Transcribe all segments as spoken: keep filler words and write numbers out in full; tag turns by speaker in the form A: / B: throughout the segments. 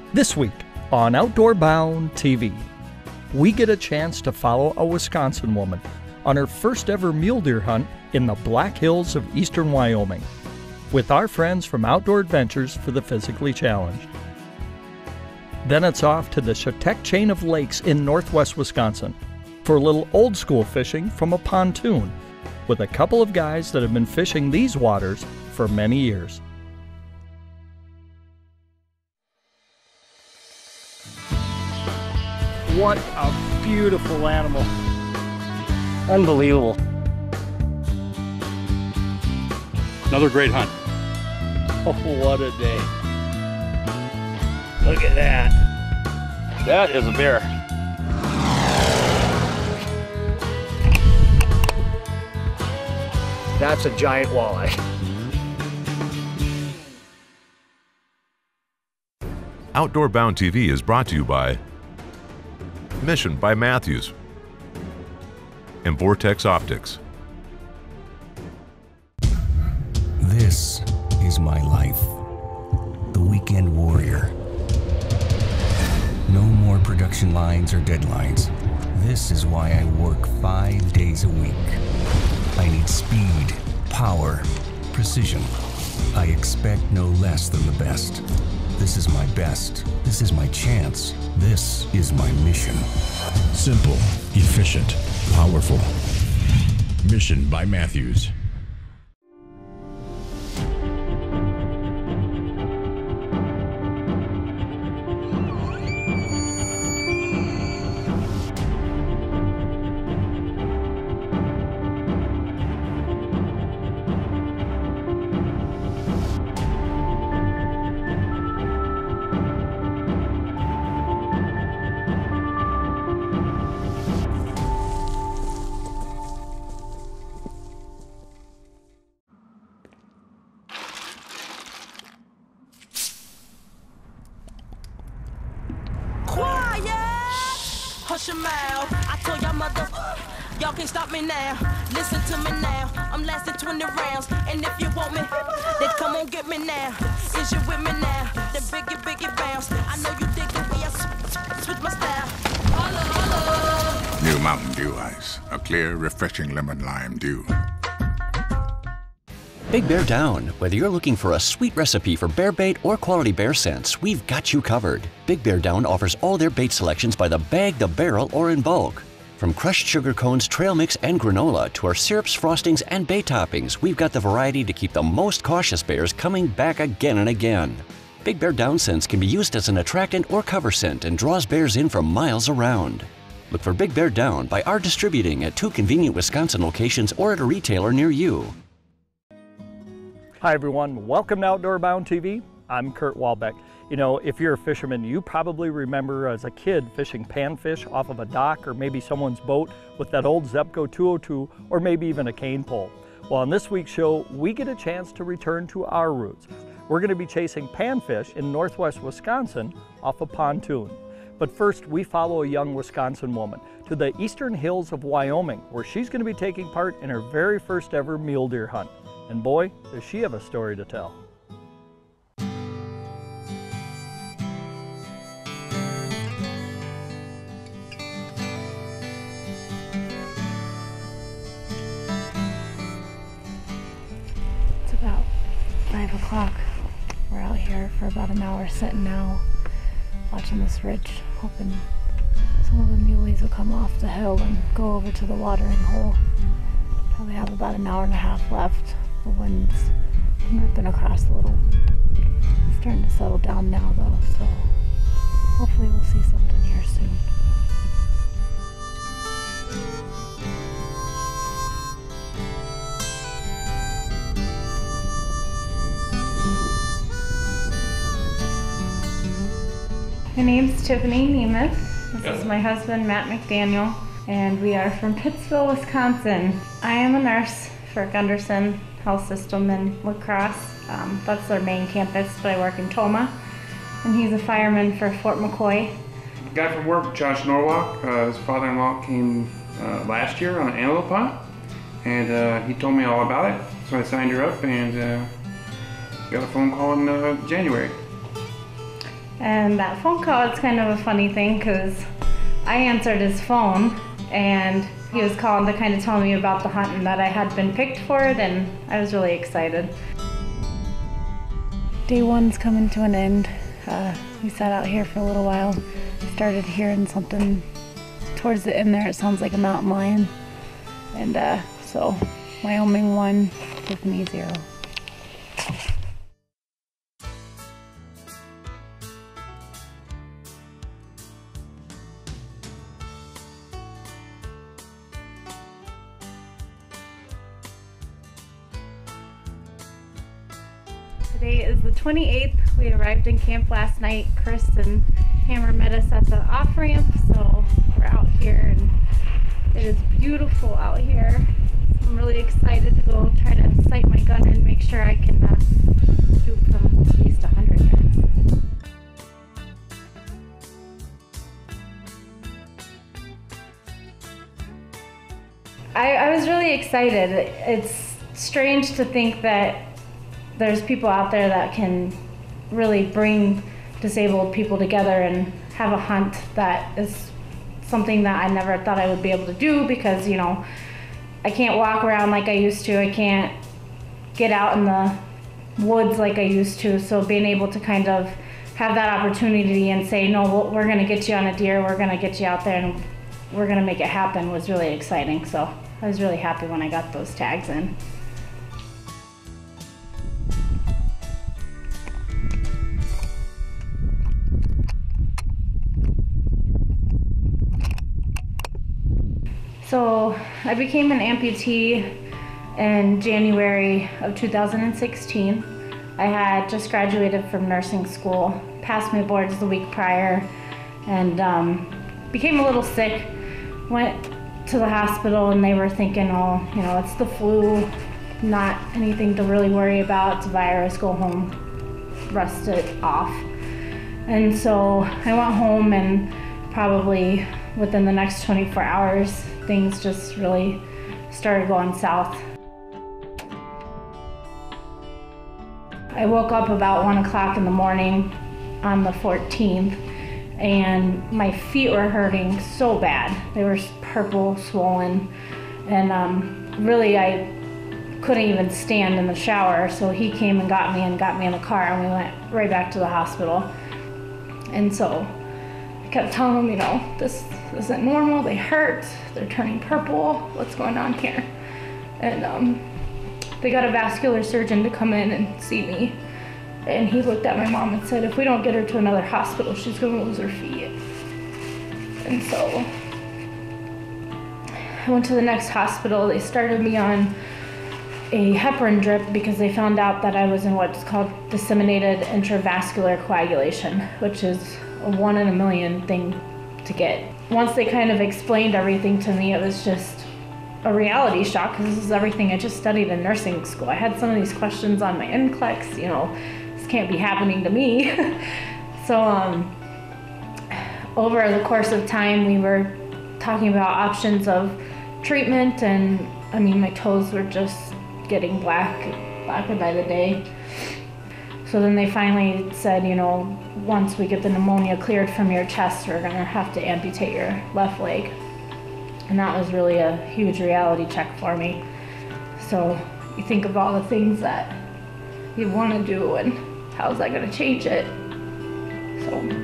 A: This week on Outdoor Bound T V, we get a chance to follow a Wisconsin woman on her first ever mule deer hunt in the Black Hills of eastern Wyoming with our friends from Outdoor Adventures for the Physically Challenged. Then it's off to the Chetek chain of lakes in northwest Wisconsin for a little old school fishing from a pontoon with a couple of guys that have been fishing these waters for many years. What a beautiful animal.
B: Unbelievable.
C: Another great hunt.
A: Oh, what a day. Look at that.
B: That is a bear.
D: That's a giant walleye.
E: Outdoor Bound T V is brought to you by Mission by Matthews and Vortex Optics.
F: This is my life. The weekend warrior. No more production lines or deadlines. This is why I work five days a week. I need speed, power, precision. I expect no less than the best. This is my best. This is my chance. This is my mission.
G: Simple, efficient, powerful. Mission by Matthews.
H: Hush your mouth. I told y'all mother, y'all can't stop me now. Listen to me now. I'm lasting twenty rounds. And if you want me, then come on get me now. Is you with me now? Then biggie, biggie bounce. I know you dig the way I switch my style. Holla, holla.
I: New Mountain Dew Ice. A clear, refreshing lemon lime dew.
J: Big Bear Down. Whether you're looking for a sweet recipe for bear bait or quality bear scents, we've got you covered. Big Bear Down offers all their bait selections by the bag, the barrel, or in bulk. From crushed sugar cones, trail mix, and granola to our syrups, frostings, and bait toppings, we've got the variety to keep the most cautious bears coming back again and again. Big Bear Down scents can be used as an attractant or cover scent and draws bears in from miles around. Look for Big Bear Down by our distributing at two convenient Wisconsin locations or at a retailer near you.
A: Hi everyone, welcome to Outdoor Bound T V. I'm Kurt Walbeck. You know, if you're a fisherman, you probably remember as a kid fishing panfish off of a dock or maybe someone's boat with that old Zebco two oh two or maybe even a cane pole. Well, on this week's show, we get a chance to return to our roots. We're going to be chasing panfish in northwest Wisconsin off a pontoon. But first, we follow a young Wisconsin woman to the eastern hills of Wyoming, where she's going to be taking part in her very first ever mule deer hunt. And boy, does she have a story to tell.
K: It's about five o'clock. We're out here for about an hour sitting now, watching this ridge, hoping some of the muleys will come off the hill and go over to the watering hole. Probably have about an hour and a half left. The wind's ripping across a little. It's starting to settle down now though, so hopefully we'll see something here soon.
L: My name's Tiffany Nemeth. This is my husband, Matt McDaniel, and we are from Pittsville, Wisconsin. I am a nurse for Gunderson Health System in La Crosse. Um, that's their main campus, but I work in Toma. And he's a fireman for Fort McCoy.
M: The guy from work, Josh Norwalk, uh, his father-in-law came uh, last year on an antelope hunt, and uh, he told me all about it. So I signed her up and uh, got a phone call in uh, January.
L: And that phone call is kind of a funny thing because I answered his phone and he was calling to kind of tell me about the hunt and that I had been picked for it, and I was really excited.
K: Day one's coming to an end. Uh, we sat out here for a little while. Started hearing something towards the end there. It sounds like a mountain lion. And uh, so Wyoming one, Tiffany zero.
L: Today is the twenty-eighth. We arrived in camp last night. Chris and Hammer met us at the off-ramp, so we're out here and it is beautiful out here. I'm really excited to go try to sight my gun and make sure I can uh, shoot from at least one hundred yards. I, I was really excited. It's strange to think that there's people out there that can really bring disabled people together and have a hunt that is something that I never thought I would be able to do because, you know, I can't walk around like I used to. I can't get out in the woods like I used to. So being able to kind of have that opportunity and say, no, we're gonna get you on a deer, we're gonna get you out there and we're gonna make it happen was really exciting. So I was really happy when I got those tags in. So I became an amputee in January of two thousand sixteen. I had just graduated from nursing school, passed my boards the week prior, and um, became a little sick. Went to the hospital and they were thinking, oh, you know, it's the flu, not anything to really worry about, it's a virus, go home, rest it off. And so I went home and probably within the next twenty-four hours, things just really started going south. I woke up about one o'clock in the morning on the fourteenth and my feet were hurting so bad. They were purple, swollen, and um, really I couldn't even stand in the shower. So he came and got me and got me in the car and we went right back to the hospital. And so I kept telling them, you know, this isn't normal, they hurt, they're turning purple, what's going on here? And um, they got a vascular surgeon to come in and see me. And he looked at my mom and said, if we don't get her to another hospital, she's gonna lose her feet. And so I went to the next hospital. They started me on a heparin drip because they found out that I was in what's called disseminated intravascular coagulation, which is a one in a million thing to get. Once they kind of explained everything to me, it was just a reality shock because this is everything I just studied in nursing school. I had some of these questions on my N C L E X, you know, this can't be happening to me. So um, over the course of time, we were talking about options of treatment, and I mean, my toes were just getting black, blacker by the day. So then they finally said, you know, once we get the pneumonia cleared from your chest, we're gonna have to amputate your left leg. And that was really a huge reality check for me. So you think of all the things that you wanna do and how's that gonna change it? So.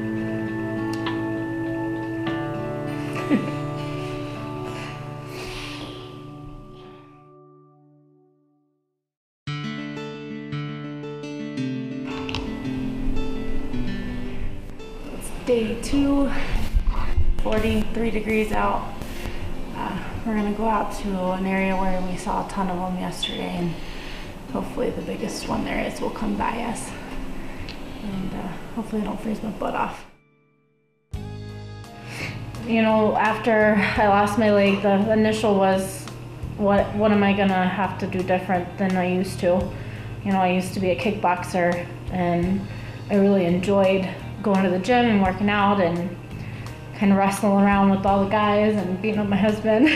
L: Day two, forty-three degrees out. Uh, we're gonna go out to an area where we saw a ton of them yesterday, and hopefully the biggest one there is will come by us. And uh, hopefully I don't freeze my butt off. You know, after I lost my leg, the initial was, what, what am I gonna have to do different than I used to? You know, I used to be a kickboxer, and I really enjoyed going to the gym and working out and kind of wrestling around with all the guys and beating up my husband.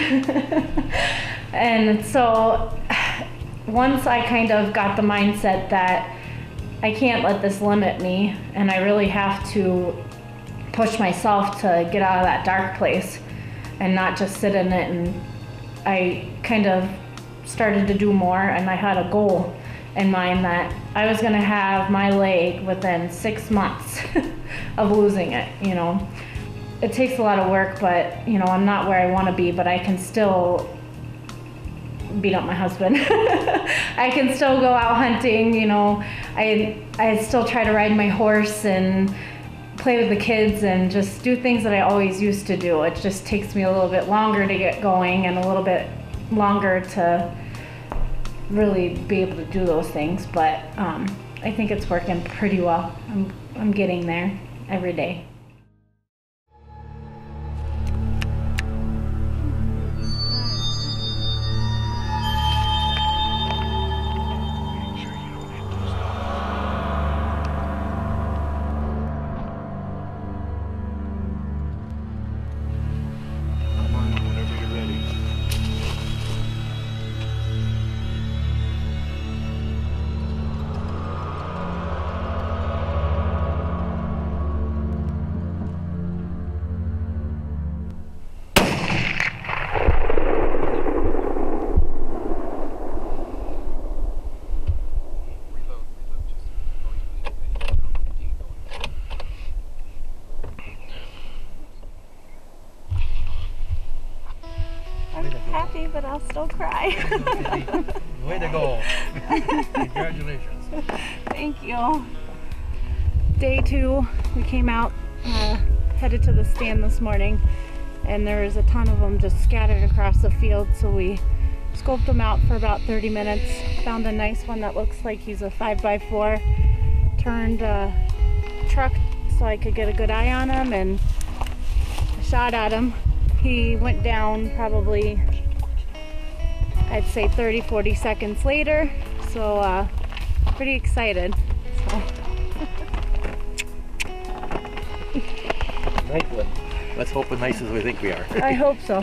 L: And so once I kind of got the mindset that I can't let this limit me, and I really have to push myself to get out of that dark place and not just sit in it. And I kind of started to do more, and I had a goal in mind that I was gonna have my leg within six months of losing it, you know. It takes a lot of work, but you know, I'm not where I wanna be, but I can still beat up my husband. I can still go out hunting, you know. I, I still try to ride my horse and play with the kids and just do things that I always used to do. It just takes me a little bit longer to get going and a little bit longer to really be able to do those things, but um, I think it's working pretty well. I'm, I'm getting there every day.
D: Happy, but I'll still cry.
N: Way to go. Congratulations.
D: Thank you. Day two, we came out, uh, headed to the stand this morning, and there was a ton of them just scattered across the field, so we scoped them out for about thirty minutes, found a nice one that looks like he's a five by four, turned a truck so I could get a good eye on him, and I shot at him. He went down probably, I'd say thirty, forty seconds later, so uh, pretty excited. So.
N: Nice one. Let's hope we're nice as we think we are.
D: I hope so.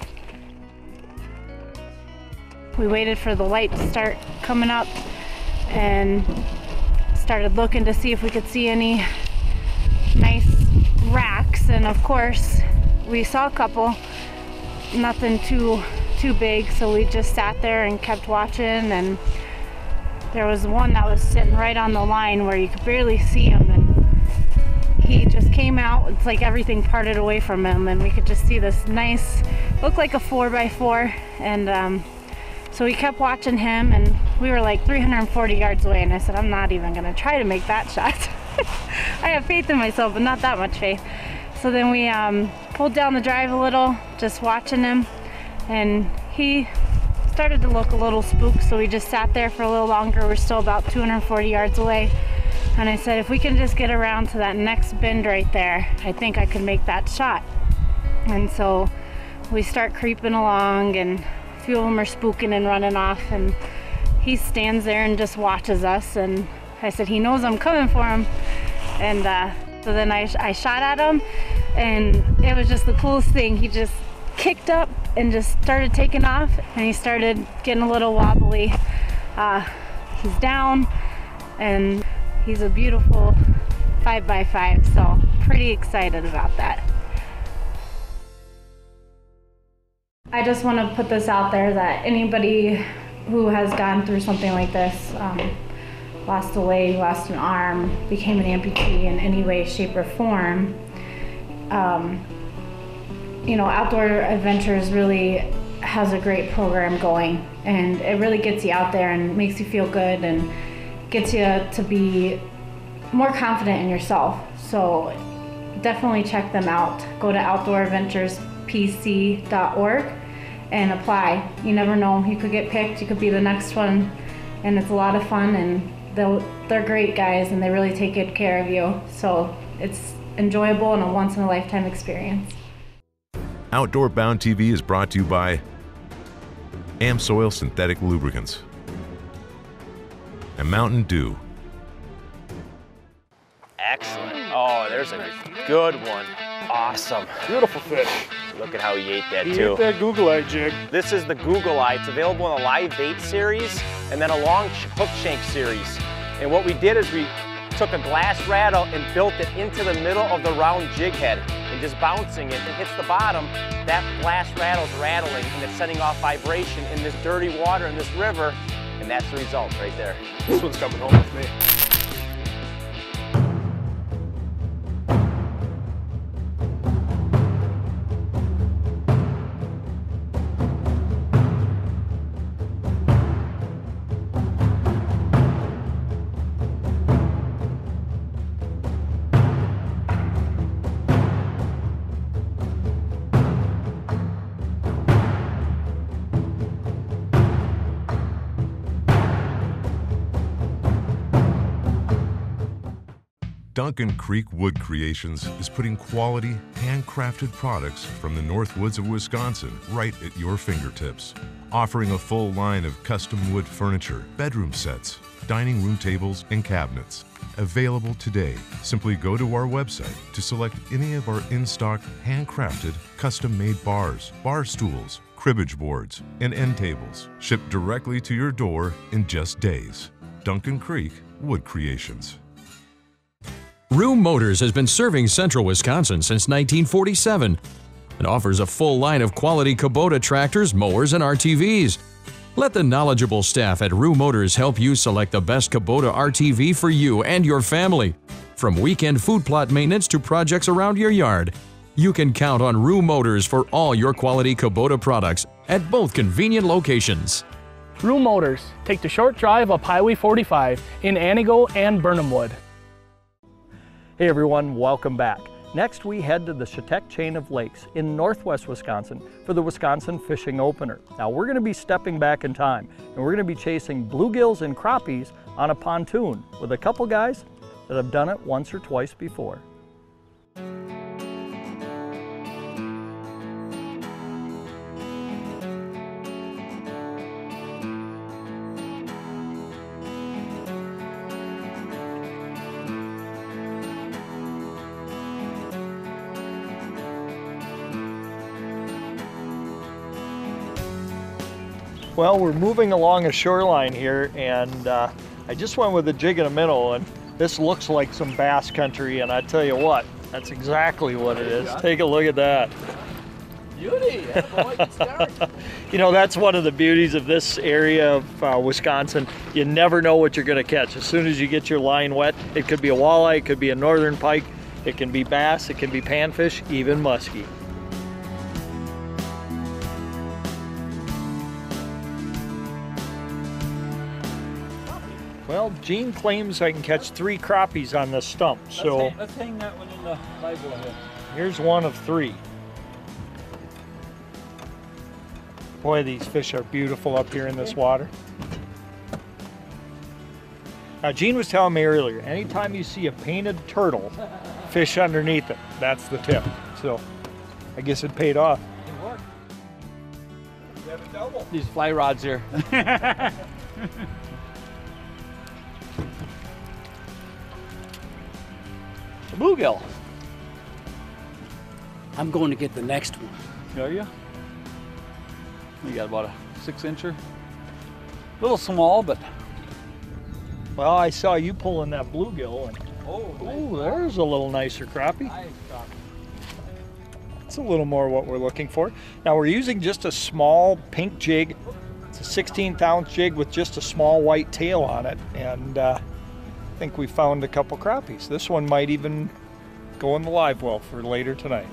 D: We waited for the light to start coming up and started looking to see if we could see any nice racks, and of course we saw a couple, nothing too too big, so we just sat there and kept watching, and there was one that was sitting right on the line where you could barely see him, and he just came out. It's like everything parted away from him, and we could just see this nice, looked like a four by four, and um, so we kept watching him, and we were like three hundred forty yards away, and I said, I'm not even gonna try to make that shot. I have faith in myself, but not that much faith. So then we um, pulled down the drive a little, just watching him, and he started to look a little spooked, so we just sat there for a little longer. We're still about two hundred forty yards away, and I said, if we can just get around to that next bend right there, I think I could make that shot. And so we start creeping along, and a few of them are spooking and running off, and he stands there and just watches us, and I said, he knows I'm coming for him. And uh, so then I, I shot at him, and it was just the coolest thing. He just kicked up and just started taking off, and he started getting a little wobbly. Uh, he's down, and he's a beautiful five by five, so pretty excited about that. I just want to put this out there that anybody who has gone through something like this, um, lost a leg, lost an arm, became an amputee in any way, shape, or form, um, you know, Outdoor Adventures really has a great program going, and it really gets you out there and makes you feel good and gets you to be more confident in yourself. So definitely check them out. Go to outdoor adventures p c dot org and apply. You never know, you could get picked, you could be the next one, and it's a lot of fun, and they'll, they're great guys, and they really take good care of you. So it's enjoyable and a once-in-a-lifetime experience.
E: Outdoor Bound T V is brought to you by Amsoil Synthetic Lubricants and Mountain Dew.
B: Excellent. Oh, there's a good one. Awesome.
O: Beautiful fish.
B: Look at how he ate that
O: he
B: too.
O: ate that Google Eye jig.
B: This is the Google Eye. It's available in a live bait series and then a long hook shank series. And what we did is we took a glass rattle and built it into the middle of the round jig head, and just bouncing it, it hits the bottom, that glass rattle's rattling and it's sending off vibration in this dirty water in this river, and that's the result right there.
O: This one's coming home with me.
E: Duncan Creek Wood Creations is putting quality, handcrafted products from the North Woods of Wisconsin right at your fingertips. Offering a full line of custom wood furniture, bedroom sets, dining room tables, and cabinets. Available today. Simply go to our website to select any of our in-stock, handcrafted, custom-made bars, bar stools, cribbage boards, and end tables. Shipped directly to your door in just days. Duncan Creek Wood Creations.
P: Rheum Motors has been serving central Wisconsin since nineteen forty-seven and offers a full line of quality Kubota tractors, mowers, and R T Vs. Let the knowledgeable staff at Rheum Motors help you select the best Kubota R T V for you and your family. From weekend food plot maintenance to projects around your yard, you can count on Rheum Motors for all your quality Kubota products at both convenient locations.
Q: Rheum Motors. Take the short drive up Highway forty-five in Antigo and Burnhamwood.
A: Hey everyone, welcome back. Next we head to the Chetek chain of lakes in northwest Wisconsin for the Wisconsin Fishing Opener. Now we're going to be stepping back in time and we're going to be chasing bluegills and crappies on a pontoon with a couple guys that have done it once or twice before. Well, we're moving along a shoreline here, and uh, I just went with a jig and a minnow, and this looks like some bass country, and I tell you what, that's exactly what it is. Take a look at that.
N: Beauty!
A: You know, that's one of the beauties of this area of uh, Wisconsin. You never know what you're going to catch. As soon as you get your line wet, it could be a walleye, it could be a northern pike, it can be bass, it can be panfish, even muskie. Well, Gene claims I can catch three crappies on this stump, so
N: let's hang, let's hang that one in the Bible here.
A: Here's one of three. Boy, these fish are beautiful up here in this water. Now, Gene was telling me earlier, anytime you see a painted turtle, fish underneath it, that's the tip. So, I guess it paid off.
N: It worked. You have a double. These fly rods here.
A: Bluegill.
N: I'm going to get the next one.
O: Are you? You got about a six incher. A little small, but.
A: Well, I saw you pulling that bluegill, and
N: oh, nice.
A: Ooh, there's a little nicer crappie.
N: Nice crappie.
A: It's a little more what we're looking for. Now we're using just a small pink jig. It's a sixteenth ounce jig with just a small white tail on it, and uh, I think we found a couple crappies. This one might even go in the live well for later tonight.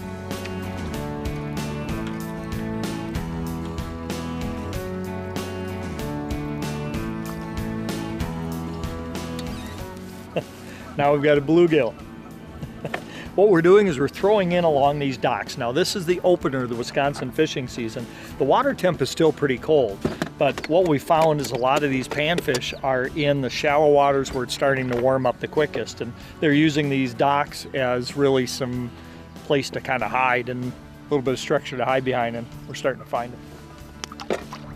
A: Now we've got a bluegill. What we're doing is we're throwing in along these docks. Now this is the opener of the Wisconsin fishing season. The water temp is still pretty cold, but what we found is a lot of these panfish are in the shallow waters where it's starting to warm up the quickest, and they're using these docks as really some place to kind of hide and a little bit of structure to hide behind, and we're starting to find it.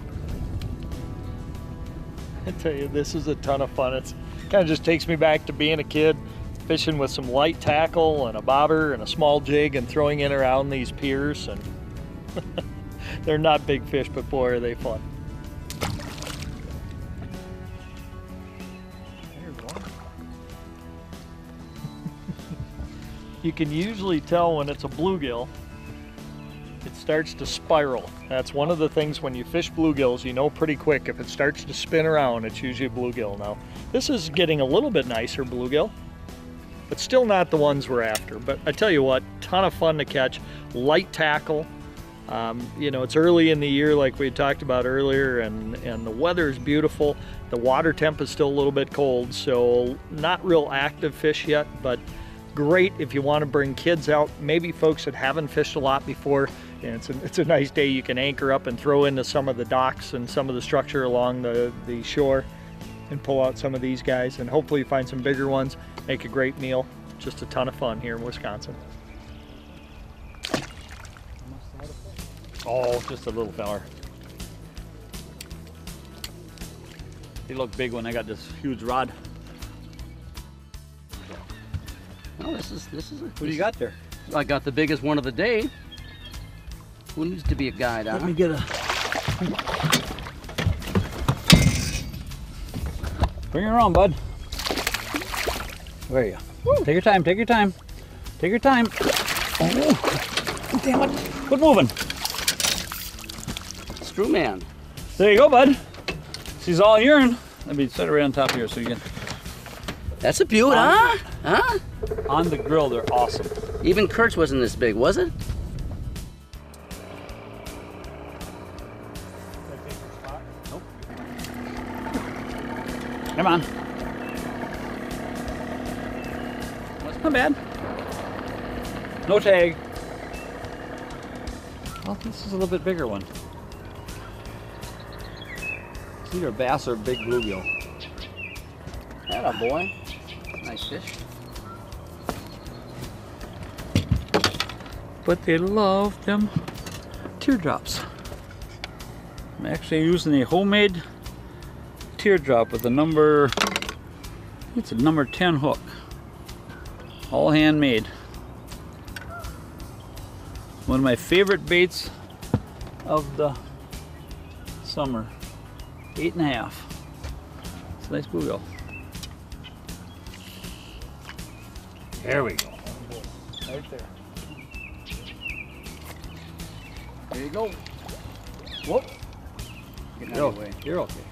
A: I tell you, this is a ton of fun. It's kind of just takes me back to being a kid, fishing with some light tackle and a bobber and a small jig and throwing in around these piers. And they're not big fish, but boy, are they fun. you can usually tell when it's a bluegill. It starts to spiral. That's one of the things when you fish bluegills, you know pretty quick. If it starts to spin around, it's usually a bluegill. Now, this is getting a little bit nicer bluegill, but still not the ones we're after. But I tell you what, ton of fun to catch. Light tackle. Um, you know, it's early in the year like we talked about earlier, and, and the weather is beautiful. The water temp is still a little bit cold, so not real active fish yet, but great if you want to bring kids out, maybe folks that haven't fished a lot before. And it's, a, it's a nice day. You can anchor up and throw into some of the docks and some of the structure along the, the shore and pull out some of these guys, and hopefully find some bigger ones, make a great meal. Just a ton of fun here in Wisconsin.
O: Oh, just a little feller. He looked big when I got this huge rod.
R: No, this is this is. A,
O: what do you got there?
R: I got the biggest one of the day. Who needs to be a guide?
O: Let
R: huh?
O: me get a. Bring it around, bud. Where are you? Woo. Take your time. Take your time. Take your time. Oh, damn it! Quit moving.
R: Screw man.
O: There you go, bud. She's all urine. Let me set her right on top here so you can.
R: That's a beaut, huh? Huh?
O: On the grill, they're awesome.
R: Even Kurt's wasn't this big, was it?
O: Nope. Come on. That's not bad. No tag. Well, this is a little bit bigger one. It's either bass or big bluegill.
R: Atta boy. Nice fish.
O: But they love them teardrops. I'm actually using a homemade teardrop with a number, it's a number ten hook. All handmade. One of my favorite baits of the summer. Eight and a half. It's a nice bluegill. There we go.
A: Right there.
O: There you go. Whoop.
R: Get
O: You're
R: out of the way.
O: okay. You're okay.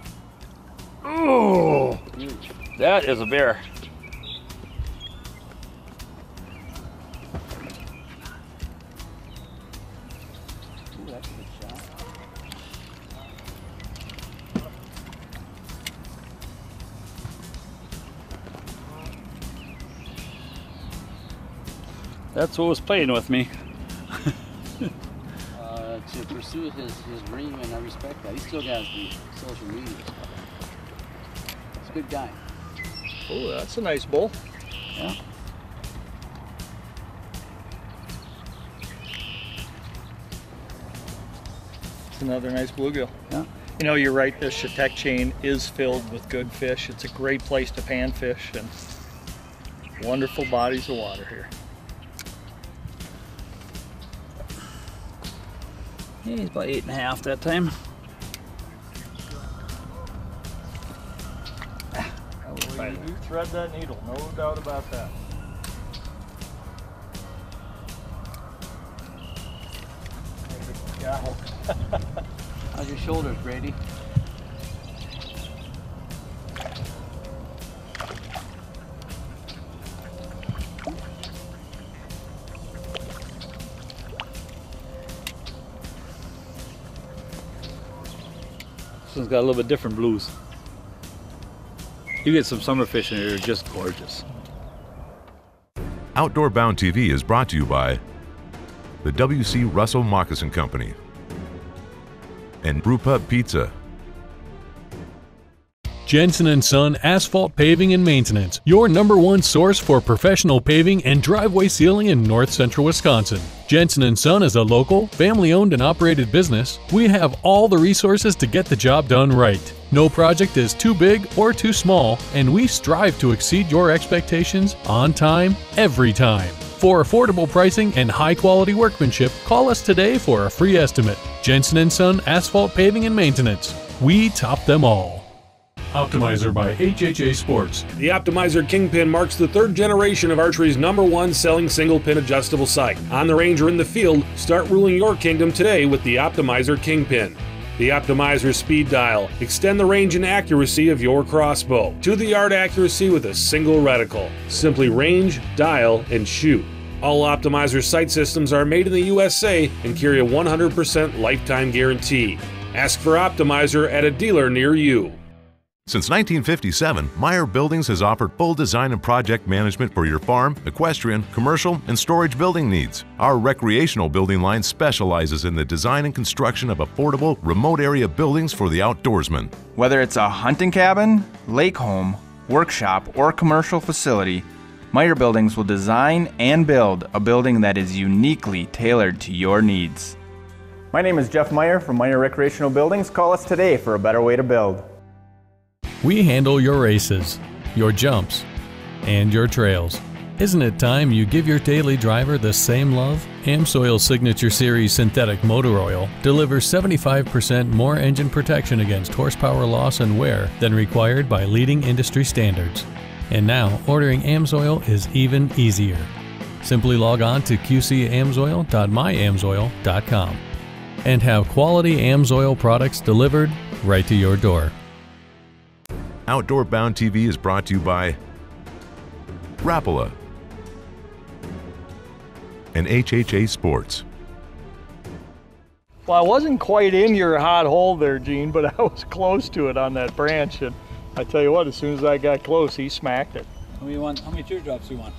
O: Oh, that is a bear.
R: Ooh, that's a good shot.
O: That's what was playing with me.
R: uh, to pursue his, his dream, and I respect that. He still got the social media stuff. He's a good guy.
A: Oh, that's a nice bull.
R: Yeah.
A: It's another nice bluegill.
O: Yeah.
A: You know, you're right, this Chetek chain is filled with good fish. It's a great place to panfish, and wonderful bodies of water here.
O: Yeah, he's about eight and a half that time.
A: Well, you do thread that needle, no doubt about that.
R: How's your shoulders, Brady?
O: This one's got a little bit different blues. You get some summer fish in here, they're just gorgeous.
E: Outdoor Bound T V is brought to you by the W C Russell Moccasin Company and Brewpub Pizza.
P: Jensen and Son Asphalt Paving and Maintenance, your number one source for professional paving and driveway sealing in north central Wisconsin. Jensen and Son is a local, family-owned and operated business. We have all the resources to get the job done right. No project is too big or too small, and we strive to exceed your expectations on time, every time. For affordable pricing and high-quality workmanship, call us today for a free estimate. Jensen and Son Asphalt Paving and Maintenance. We top them all. Optimizer by H H A Sports.
S: The Optimizer Kingpin marks the third generation of archery's number one selling single pin adjustable sight. On the range or in the field, start ruling your kingdom today with the Optimizer Kingpin. The Optimizer Speed Dial. Extend the range and accuracy of your crossbow to the yard accuracy with a single reticle. Simply range, dial, and shoot. All Optimizer sight systems are made in the U S A and carry a one hundred percent lifetime guarantee. Ask for Optimizer at a dealer near you.
E: Since nineteen fifty-seven, Meyer Buildings has offered full design and project management for your farm, equestrian, commercial, and storage building needs. Our recreational building line specializes in the design and construction of affordable, remote area buildings for the outdoorsman.
T: Whether it's a hunting cabin, lake home, workshop, or commercial facility, Meyer Buildings will design and build a building that is uniquely tailored to your needs.
U: My name is Jeff Meyer from Meyer Recreational Buildings. Call us today for a better way to build.
P: We handle your races, your jumps, and your trails. Isn't it time you give your daily driver the same love? AmSoil Signature Series Synthetic Motor Oil delivers seventy-five percent more engine protection against horsepower loss and wear than required by leading industry standards. And now, ordering AmSoil is even easier. Simply log on to q c amsoil dot my amsoil dot com and have quality AmSoil products delivered right to your door.
E: Outdoor Bound T V is brought to you by Rapala and H H A Sports.
A: Well, I wasn't quite in your hot hole there, Gene, but I was close to it on that branch, and I tell you what, as soon as I got close, he smacked it.
O: How many, want, how many teardrops do you want?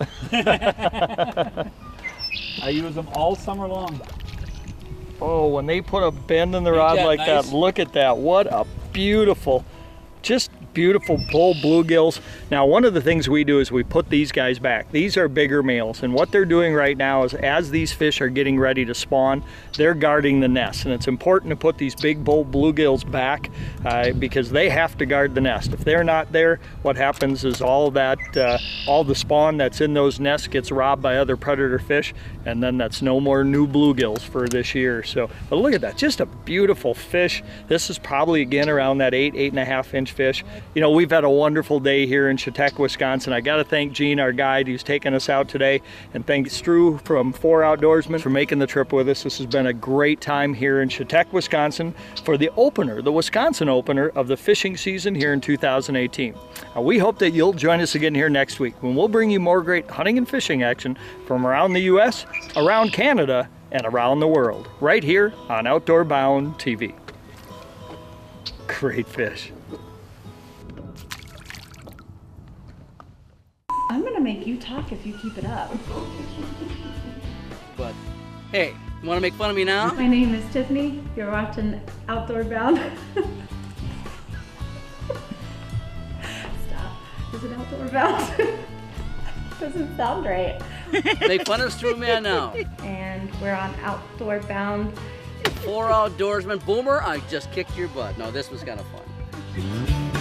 O: I use them all summer long.
A: Oh, when they put a bend in the rod like
O: nice?
A: that, look at that. What a beautiful, just beautiful bull bluegills. Now, one of the things we do is we put these guys back. These are bigger males, and what they're doing right now is as these fish are getting ready to spawn, they're guarding the nest, and it's important to put these big bull bluegills back uh, because they have to guard the nest. If they're not there, what happens is all that, uh, all the spawn that's in those nests gets robbed by other predator fish, and then that's no more new bluegills for this year. So, but look at that, just a beautiful fish. This is probably again around that eight, eight and a half inch fish. You know, we've had a wonderful day here in Chetek, Wisconsin. I got to thank Gene, our guide, who's taking us out today, and thanks Drew from Four Outdoorsmen for making the trip with us. This has been a great time here in Chetek, Wisconsin for the opener, the Wisconsin opener of the fishing season here in two thousand eighteen. Now, we hope that you'll join us again here next week when we'll bring you more great hunting and fishing action from around the U S, around Canada, and around the world, right here on Outdoor Bound T V. Great fish.
K: I'm gonna make you talk if you keep it up.
R: But, hey, you wanna make fun of me now?
K: My name is Tiffany. You're watching Outdoor Bound. Stop. Is it Outdoor Bound? Doesn't sound right.
R: Make fun of Strew Man now.
K: And we're on Outdoor Bound.
R: Four Outdoorsmen. Boomer, I just kicked your butt. No, this was kind of fun.